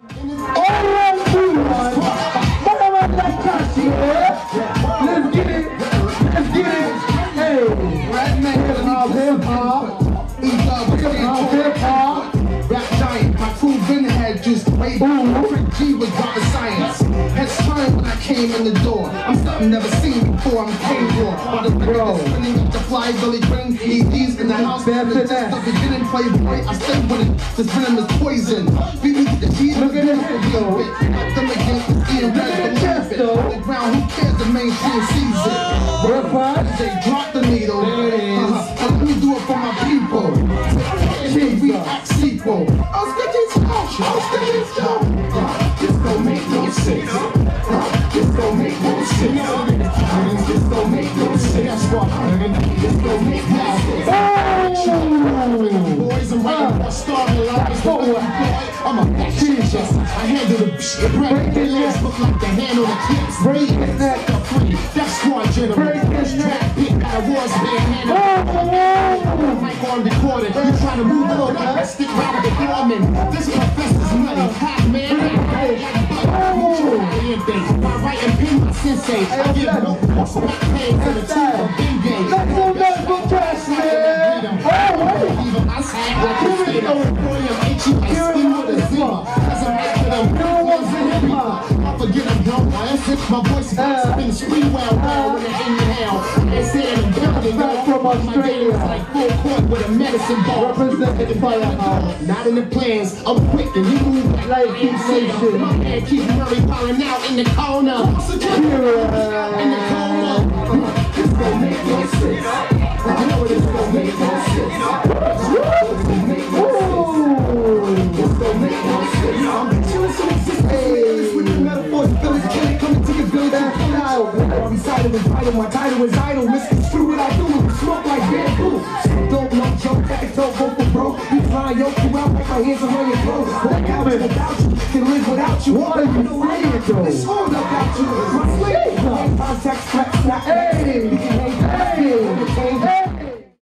Let's get it. Let's get it. Hey. HipHop. HipHop. Rap giant, my crew been had just way Rick G was dropping science. It's time when I came in the door. I'm something never seen before. I'm king war. While the record is spinning up the fly, Billy Green, EDs in the house. Just the beginning, playboy. I stay with it. This venom is poison. Beat me to the G. Look at this video. Up them against the sea and red. On the ground, who cares? The mainstream sees it. They drop the needle. Let me do it for my people. We act sequel. I'll stick it down. This don't make no sense. This don't make no sense. This don't make no sense. That's why. This don't make no sense. Boys and right starting lives. I'm a back Jesus. I handle the shit. Break their legs look like the hand on the clips. Break his neck up free. That's squad general. Break his neck. Big battle wars being handled. Mic on recorded. You trying to move on like a stick right of the foreman. This professor's nutty. Hot man. My right and pin my sensei. I give no back pain to the team of Big Game. Let's go back for Kashmir. Even I say like a state of William H.U. with a zima. Cause I'm after them. No one's in hip-hop. I forget I'm drunk. I insist my voice has been scream well when they inhale. They say in the building. Back from Australia. Like full court with a medicine ball. Representing Firehouse. Not in the plans. I'm quick and you move like Nation. My man keeps Murray falling out in the corner. Kieran. In the corner. This don't make no sense. I know this don't make no sense. This don't make no sense. This don't make no sense. I'm chilling so existing. With the metaphors, village killing coming to your village and come out. I'm beside him and vital. My title is idle. Misconstrue what I do and smoke like bamboo. Don't know, jump back and toe, go for bro. You fly, yo, you out like my hands are on your clothes. What happens without you? Can live without you. What are you saying, though? It's all about you. My slave. Contact, flat, hey.